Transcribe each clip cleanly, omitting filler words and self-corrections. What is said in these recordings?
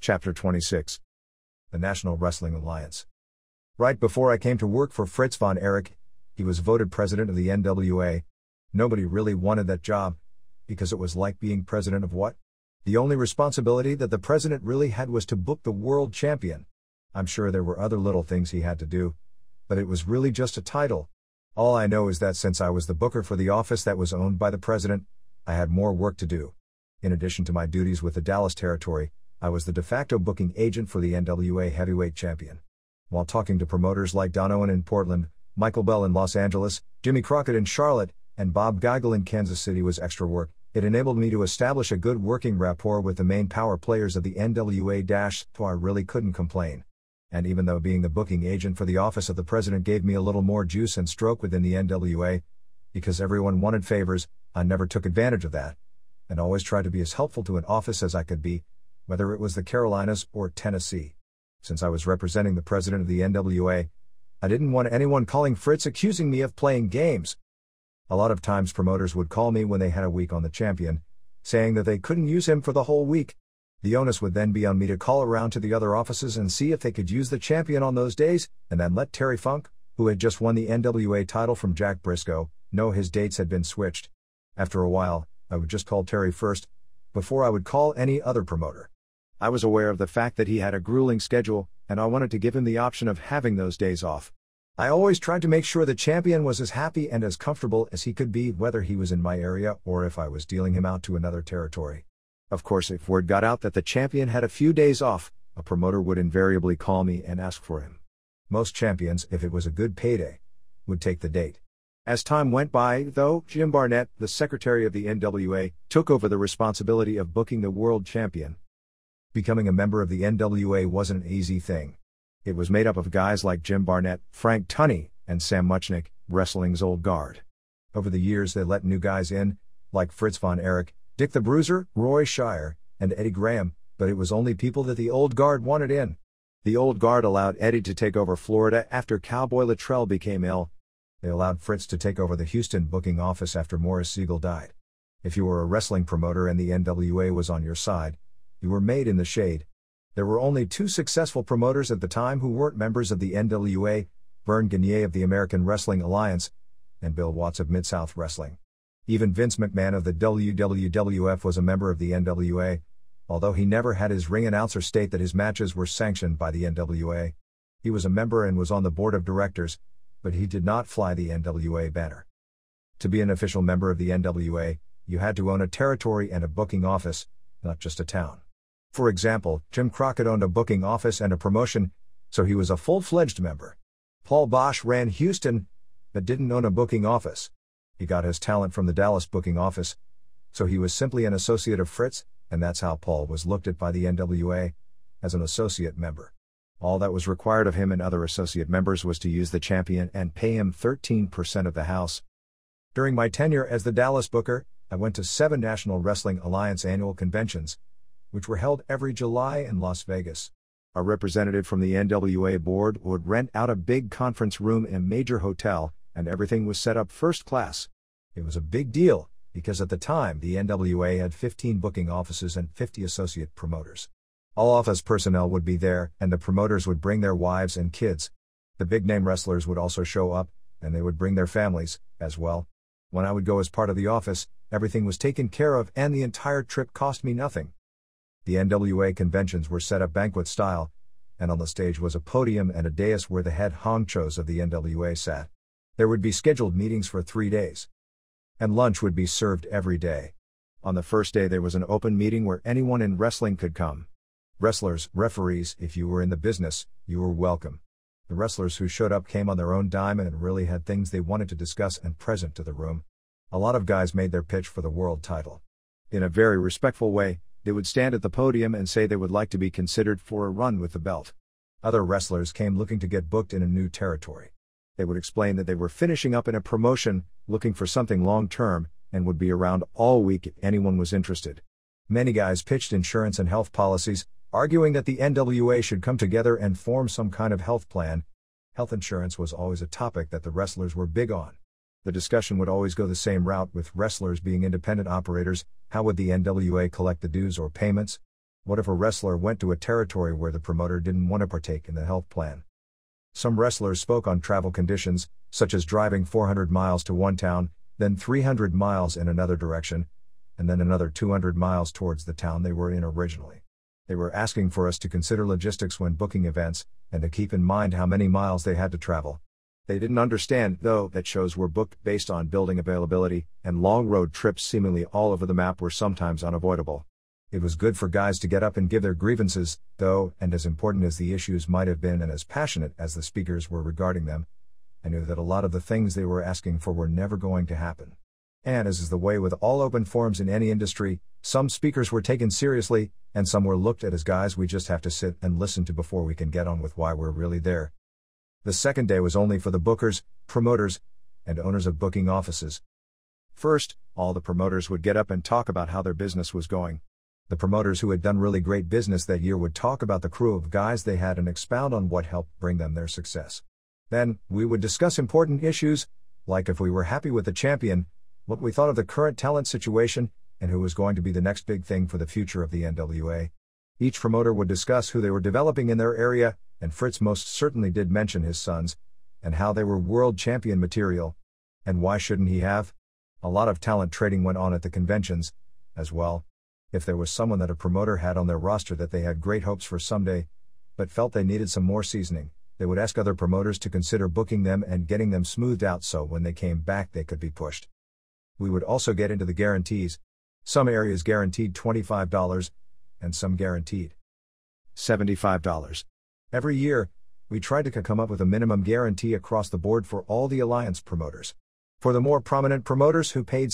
Chapter 26. The National Wrestling Alliance. Right before I came to work for Fritz Von Erich, he was voted president of the NWA. Nobody really wanted that job, because it was like being president of what? The only responsibility that the president really had was to book the world champion. I'm sure there were other little things he had to do, but it was really just a title. All I know is that since I was the booker for the office that was owned by the president, I had more work to do. In addition to my duties with the Dallas territory, I was the de facto booking agent for the NWA heavyweight champion. While talking to promoters like Don Owen in Portland, Michael Bell in Los Angeles, Jimmy Crockett in Charlotte, and Bob Geigel in Kansas City was extra work, it enabled me to establish a good working rapport with the main power players of the NWA, so I really couldn't complain. And even though being the booking agent for the office of the president gave me a little more juice and stroke within the NWA, because everyone wanted favors, I never took advantage of that, and always tried to be as helpful to an office as I could be, whether it was the Carolinas or Tennessee. Since I was representing the president of the NWA, I didn't want anyone calling Fritz accusing me of playing games. A lot of times promoters would call me when they had a week on the champion, saying that they couldn't use him for the whole week. The onus would then be on me to call around to the other offices and see if they could use the champion on those days, and then let Terry Funk, who had just won the NWA title from Jack Briscoe, know his dates had been switched. After a while, I would just call Terry first, before I would call any other promoter. I was aware of the fact that he had a grueling schedule, and I wanted to give him the option of having those days off. I always tried to make sure the champion was as happy and as comfortable as he could be, whether he was in my area or if I was dealing him out to another territory. Of course, if word got out that the champion had a few days off, a promoter would invariably call me and ask for him. Most champions, if it was a good payday, would take the date. As time went by, though, Jim Barnett, the secretary of the NWA, took over the responsibility of booking the world champion. Becoming a member of the NWA wasn't an easy thing. It was made up of guys like Jim Barnett, Frank Tunney, and Sam Muchnick, wrestling's old guard. Over the years they let new guys in, like Fritz Von Erich, Dick the Bruiser, Roy Shire, and Eddie Graham, but it was only people that the old guard wanted in. The old guard allowed Eddie to take over Florida after Cowboy Luttrell became ill. They allowed Fritz to take over the Houston booking office after Morris Siegel died. If you were a wrestling promoter and the NWA was on your side, you were made in the shade. There were only two successful promoters at the time who weren't members of the NWA, Vern Gagne of the American Wrestling Alliance, and Bill Watts of Mid-South Wrestling. Even Vince McMahon of the WWF was a member of the NWA, although he never had his ring announcer state that his matches were sanctioned by the NWA. He was a member and was on the board of directors, but he did not fly the NWA banner. To be an official member of the NWA, you had to own a territory and a booking office, not just a town. For example, Jim Crockett owned a booking office and a promotion, so he was a full-fledged member. Paul Bosch ran Houston, but didn't own a booking office. He got his talent from the Dallas booking office, so he was simply an associate of Fritz, and that's how Paul was looked at by the NWA, as an associate member. All that was required of him and other associate members was to use the champion and pay him 13% of the house. During my tenure as the Dallas booker, I went to 7 National Wrestling Alliance annual conventions, which were held every July in Las Vegas. A representative from the NWA board would rent out a big conference room in a major hotel, and everything was set up first class. It was a big deal, because at the time the NWA had 15 booking offices and 50 associate promoters. All office personnel would be there, and the promoters would bring their wives and kids. The big-name wrestlers would also show up, and they would bring their families, as well. When I would go as part of the office, everything was taken care of and the entire trip cost me nothing. The NWA conventions were set up banquet style, and on the stage was a podium and a dais where the head honchos of the NWA sat. There would be scheduled meetings for 3 days. And lunch would be served every day. On the first day there was an open meeting where anyone in wrestling could come. Wrestlers, referees, if you were in the business, you were welcome. The wrestlers who showed up came on their own dime and really had things they wanted to discuss and present to the room. A lot of guys made their pitch for the world title. In a very respectful way, they would stand at the podium and say they would like to be considered for a run with the belt. Other wrestlers came looking to get booked in a new territory. They would explain that they were finishing up in a promotion, looking for something long-term, and would be around all week if anyone was interested. Many guys pitched insurance and health policies, arguing that the NWA should come together and form some kind of health plan. Health insurance was always a topic that the wrestlers were big on. The discussion would always go the same route, with wrestlers being independent operators. How would the NWA collect the dues or payments? What if a wrestler went to a territory where the promoter didn't want to partake in the health plan? Some wrestlers spoke on travel conditions, such as driving 400 miles to one town, then 300 miles in another direction, and then another 200 miles towards the town they were in originally. They were asking for us to consider logistics when booking events, and to keep in mind how many miles they had to travel. They didn't understand, though, that shows were booked based on building availability, and long road trips seemingly all over the map were sometimes unavoidable. It was good for guys to get up and give their grievances, though, and as important as the issues might have been and as passionate as the speakers were regarding them, I knew that a lot of the things they were asking for were never going to happen. And as is the way with all open forums in any industry, some speakers were taken seriously, and some were looked at as guys we just have to sit and listen to before we can get on with why we're really there. The second day was only for the bookers, promoters, and owners of booking offices. First, all the promoters would get up and talk about how their business was going. The promoters who had done really great business that year would talk about the crew of guys they had and expound on what helped bring them their success. Then, we would discuss important issues, like if we were happy with the champion, what we thought of the current talent situation, and who was going to be the next big thing for the future of the NWA. Each promoter would discuss who they were developing in their area, and Fritz most certainly did mention his sons, and how they were world champion material. And why shouldn't he have? A lot of talent trading went on at the conventions, as well. If there was someone that a promoter had on their roster that they had great hopes for someday, but felt they needed some more seasoning, they would ask other promoters to consider booking them and getting them smoothed out so when they came back they could be pushed. We would also get into the guarantees. Some areas guaranteed $25, and some guaranteed $75. Every year, we tried to come up with a minimum guarantee across the board for all the alliance promoters. For the more prominent promoters who paid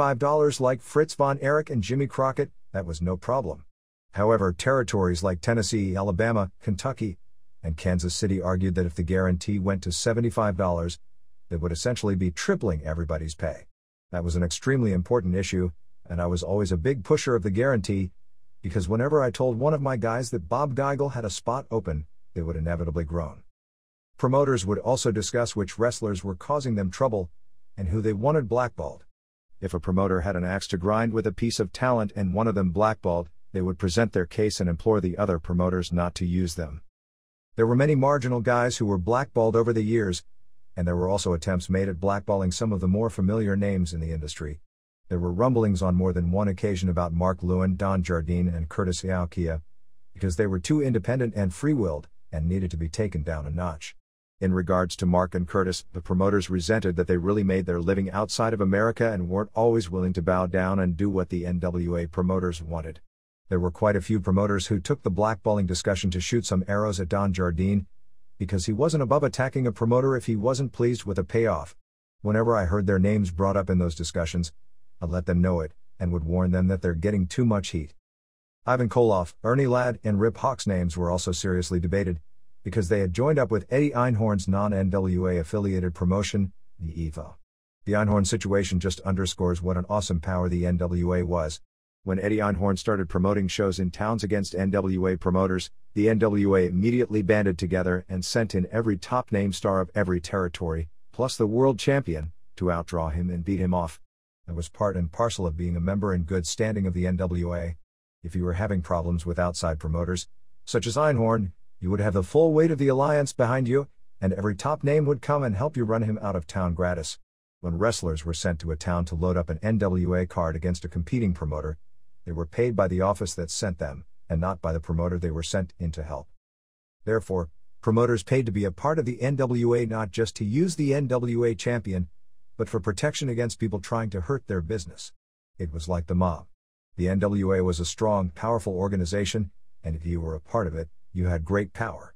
$75 like Fritz Von Erich and Jimmy Crockett, that was no problem. However, territories like Tennessee, Alabama, Kentucky, and Kansas City argued that if the guarantee went to $75, it would essentially be tripling everybody's pay. That was an extremely important issue, and I was always a big pusher of the guarantee, because whenever I told one of my guys that Bob Geigel had a spot open, they would inevitably groan. Promoters would also discuss which wrestlers were causing them trouble, and who they wanted blackballed. If a promoter had an axe to grind with a piece of talent and one of them blackballed, they would present their case and implore the other promoters not to use them. There were many marginal guys who were blackballed over the years, and there were also attempts made at blackballing some of the more familiar names in the industry. There were rumblings on more than one occasion about Mark Lewin, Don Jardine, and Curtis Iaukea, because they were too independent and free-willed, and needed to be taken down a notch. In regards to Mark and Curtis, the promoters resented that they really made their living outside of America and weren't always willing to bow down and do what the NWA promoters wanted. There were quite a few promoters who took the blackballing discussion to shoot some arrows at Don Jardine, because he wasn't above attacking a promoter if he wasn't pleased with a payoff. Whenever I heard their names brought up in those discussions, I let them know it, and would warn them that they're getting too much heat. Ivan Koloff, Ernie Ladd, and Rip Hawk's names were also seriously debated, because they had joined up with Eddie Einhorn's non-NWA affiliated promotion, the EVO. The Einhorn situation just underscores what an awesome power the NWA was. When Eddie Einhorn started promoting shows in towns against NWA promoters, the NWA immediately banded together and sent in every top name star of every territory, plus the world champion, to outdraw him and beat him off. That was part and parcel of being a member in good standing of the NWA. If you were having problems with outside promoters, such as Einhorn, you would have the full weight of the alliance behind you, and every top name would come and help you run him out of town gratis. When wrestlers were sent to a town to load up an NWA card against a competing promoter, they were paid by the office that sent them, and not by the promoter they were sent in to help. Therefore, promoters paid to be a part of the NWA not just to use the NWA champion, but for protection against people trying to hurt their business. It was like the mob. The NWA was a strong, powerful organization, and if you were a part of it, you had great power.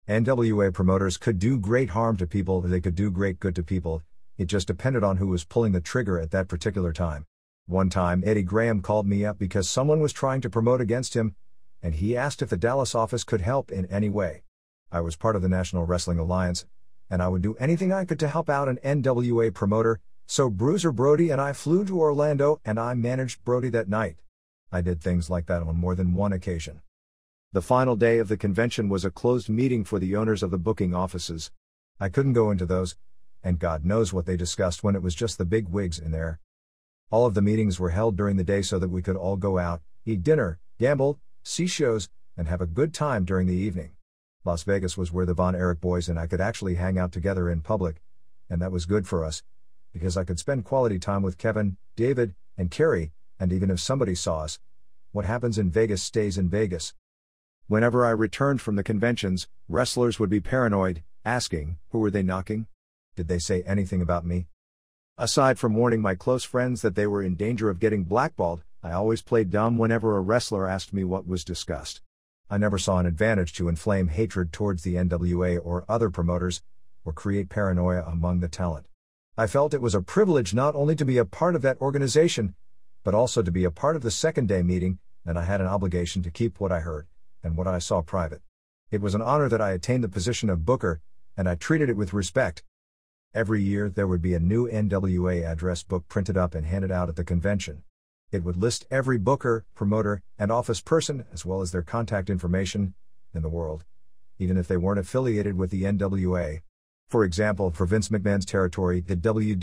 NWA promoters could do great harm to people, they could do great good to people, it just depended on who was pulling the trigger at that particular time. One time Eddie Graham called me up because someone was trying to promote against him, and he asked if the Dallas office could help in any way. I was part of the National Wrestling Alliance, and I would do anything I could to help out an NWA promoter, so Bruiser Brody and I flew to Orlando and I managed Brody that night. I did things like that on more than one occasion. The final day of the convention was a closed meeting for the owners of the booking offices. I couldn't go into those, and God knows what they discussed when it was just the big wigs in there. All of the meetings were held during the day so that we could all go out, eat dinner, gamble, see shows, and have a good time during the evening. Las Vegas was where the Von Erich boys and I could actually hang out together in public, and that was good for us, because I could spend quality time with Kevin, David, and Carrie, and even if somebody saw us, what happens in Vegas stays in Vegas. Whenever I returned from the conventions, wrestlers would be paranoid, asking, who were they knocking? Did they say anything about me? Aside from warning my close friends that they were in danger of getting blackballed, I always played dumb whenever a wrestler asked me what was discussed. I never saw an advantage to inflame hatred towards the NWA or other promoters, or create paranoia among the talent. I felt it was a privilege not only to be a part of that organization, but also to be a part of the second day meeting, and I had an obligation to keep what I heard, and what I saw private. It was an honor that I attained the position of booker, and I treated it with respect. Every year there would be a new NWA address book printed up and handed out at the convention. It would list every booker, promoter, and office person, as well as their contact information, in the world, even if they weren't affiliated with the NWA. For example, for Vince McMahon's territory, the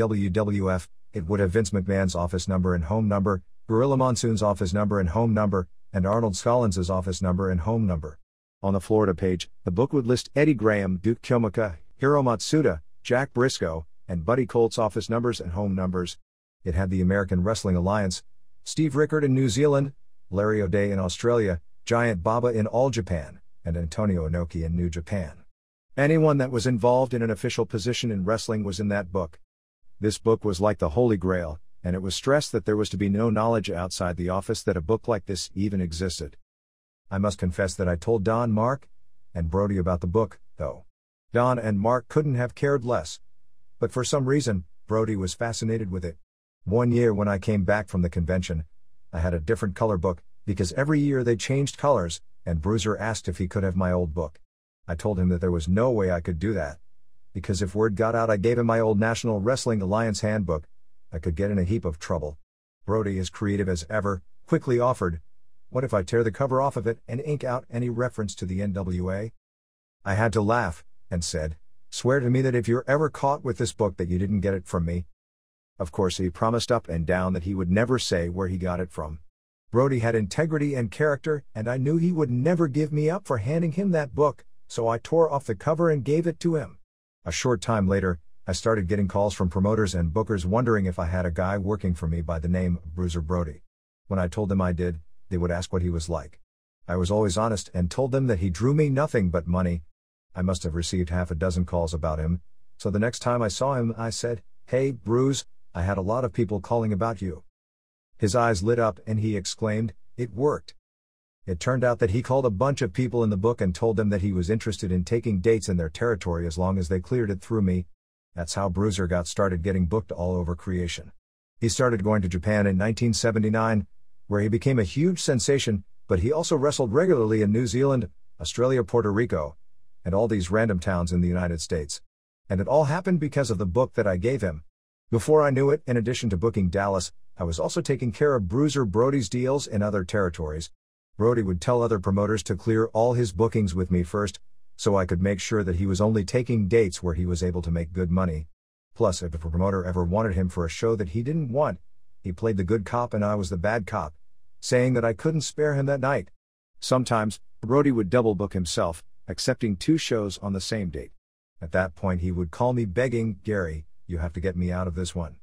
WWF, it would have Vince McMahon's office number and home number, Gorilla Monsoon's office number and home number, and Arnold Scollins's office number and home number. On the Florida page, the book would list Eddie Graham, Duke Kyomuka, Hiro Matsuda, Jack Briscoe, and Buddy Colt's office numbers and home numbers. It had the American Wrestling Alliance, Steve Rickard in New Zealand, Larry O'Day in Australia, Giant Baba in All Japan, and Antonio Inoki in New Japan. Anyone that was involved in an official position in wrestling was in that book. This book was like the Holy Grail, and it was stressed that there was to be no knowledge outside the office that a book like this even existed. I must confess that I told Don, Mark, and Brody about the book, though. Don and Mark couldn't have cared less. But for some reason, Brody was fascinated with it. One year when I came back from the convention, I had a different color book, because every year they changed colors, and Bruiser asked if he could have my old book. I told him that there was no way I could do that, because if word got out I gave him my old National Wrestling Alliance handbook, I could get in a heap of trouble. Brody, as creative as ever, quickly offered, what if I tear the cover off of it and ink out any reference to the NWA? I had to laugh, and said, swear to me that if you're ever caught with this book that you didn't get it from me. Of course he promised up and down that he would never say where he got it from. Brody had integrity and character, and I knew he would never give me up for handing him that book, so I tore off the cover and gave it to him. A short time later, I started getting calls from promoters and bookers wondering if I had a guy working for me by the name of Bruiser Brody. When I told them I did, they would ask what he was like. I was always honest and told them that he drew me nothing but money. I must have received half a dozen calls about him, so the next time I saw him I said, hey, Bruce, I had a lot of people calling about you. His eyes lit up and he exclaimed, it worked. It turned out that he called a bunch of people in the book and told them that he was interested in taking dates in their territory as long as they cleared it through me. That's how Bruiser got started getting booked all over creation. He started going to Japan in 1979, where he became a huge sensation, but he also wrestled regularly in New Zealand, Australia, Puerto Rico, and all these random towns in the United States. And it all happened because of the book that I gave him. Before I knew it, in addition to booking Dallas, I was also taking care of Bruiser Brody's deals in other territories. Brody would tell other promoters to clear all his bookings with me first, so I could make sure that he was only taking dates where he was able to make good money. Plus, if a promoter ever wanted him for a show that he didn't want, he played the good cop and I was the bad cop, saying that I couldn't spare him that night. Sometimes, Brody would double book himself, accepting 2 shows on the same date. At that point he would call me begging, Gary, you have to get me out of this one.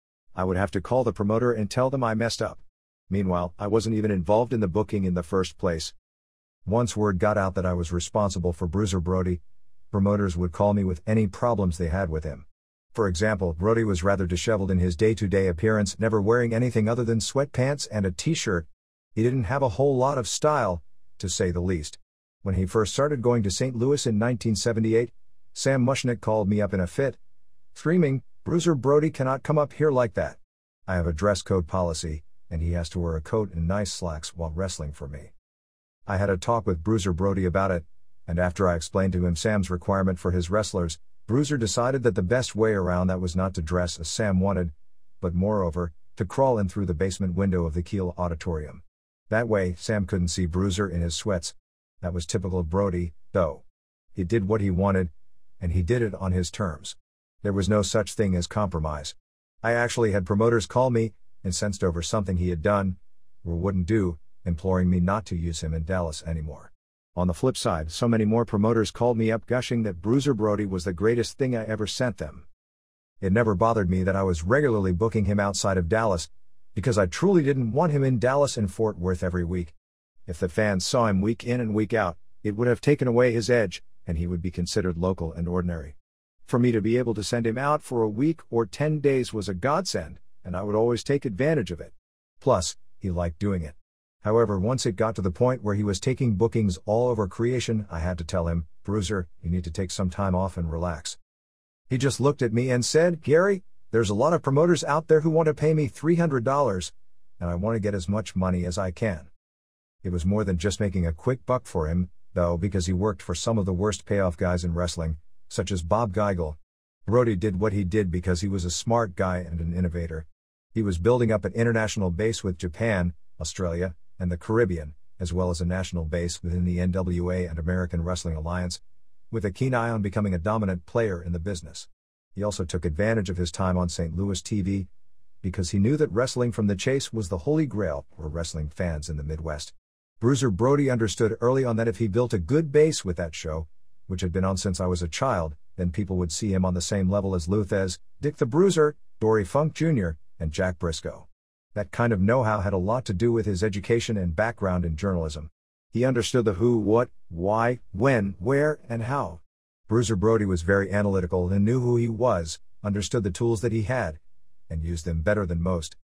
I would have to call the promoter and tell them I messed up. Meanwhile, I wasn't even involved in the booking in the first place. Once word got out that I was responsible for Bruiser Brody, promoters would call me with any problems they had with him. For example, Brody was rather disheveled in his day-to-day appearance, never wearing anything other than sweatpants and a t-shirt. He didn't have a whole lot of style, to say the least. When he first started going to St. Louis in 1978, Sam Mushnick called me up in a fit, screaming, Bruiser Brody cannot come up here like that. I have a dress code policy, and he has to wear a coat and nice slacks while wrestling for me. I had a talk with Bruiser Brody about it, and after I explained to him Sam's requirement for his wrestlers, Bruiser decided that the best way around that was not to dress as Sam wanted, but moreover, to crawl in through the basement window of the Kiel Auditorium. That way, Sam couldn't see Bruiser in his sweats. That was typical of Brody, though. He did what he wanted, and he did it on his terms. There was no such thing as compromise. I actually had promoters call me, incensed over something he had done, or wouldn't do, imploring me not to use him in Dallas anymore. On the flip side, so many more promoters called me up gushing that Bruiser Brody was the greatest thing I ever sent them. It never bothered me that I was regularly booking him outside of Dallas, because I truly didn't want him in Dallas and Fort Worth every week. If the fans saw him week in and week out, it would have taken away his edge, and he would be considered local and ordinary. For me to be able to send him out for a week or 10 days was a godsend, and I would always take advantage of it. Plus, he liked doing it. However, once it got to the point where he was taking bookings all over creation, I had to tell him, "Bruiser, you need to take some time off and relax." He just looked at me and said, "Gary, there's a lot of promoters out there who want to pay me $300, and I want to get as much money as I can." It was more than just making a quick buck for him, though, because he worked for some of the worst payoff guys in wrestling, such as Bob Geigel. Brody did what he did because he was a smart guy and an innovator. He was building up an international base with Japan, Australia, and the Caribbean, as well as a national base within the NWA and American Wrestling Alliance, with a keen eye on becoming a dominant player in the business. He also took advantage of his time on St. Louis TV, because he knew that wrestling from the chase was the holy grail for wrestling fans in the Midwest. Bruiser Brody understood early on that if he built a good base with that show, which had been on since I was a child, then people would see him on the same level as Lou Thez, Dick the Bruiser, Dory Funk Jr., and Jack Briscoe. That kind of know-how had a lot to do with his education and background in journalism. He understood the who, what, why, when, where, and how. Bruiser Brody was very analytical and knew who he was, understood the tools that he had, and used them better than most.